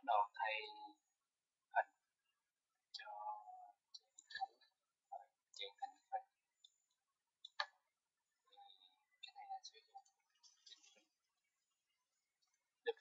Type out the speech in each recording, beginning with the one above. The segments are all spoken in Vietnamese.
đầu thay hình cho chuyển thành hình. Cái này là sử dụng đực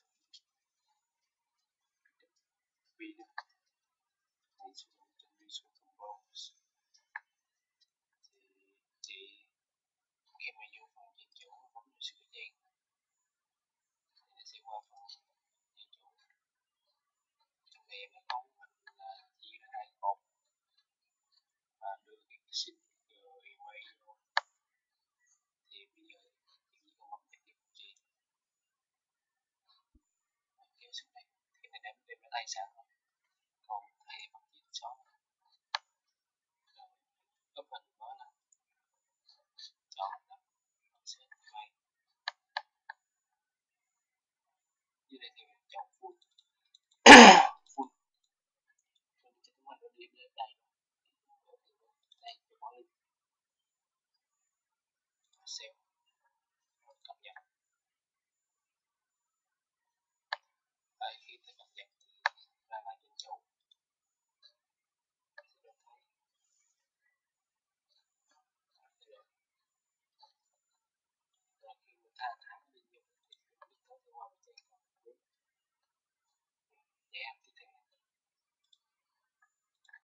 vì đực thì sử dụng trên Visual Composer thì chỉ khi mà vô phần chuyển chủ bấm vào sự dàn thì nó sẽ qua phần chuyển chủ. Trong này em đã có mình là chia ra hai cột và đưa cái sync email vô. Thì bây giờ chỉ cần bấm tiếp G kéo xuống đây thì mình đem nó thay sẵn rồi. Còn thay bằng chữ số gấp hình mới là chọn là mình sẽ quay dưới đây thì mình chọn full full cho chúng mình nó đi đến đây đây cho bỏ lên save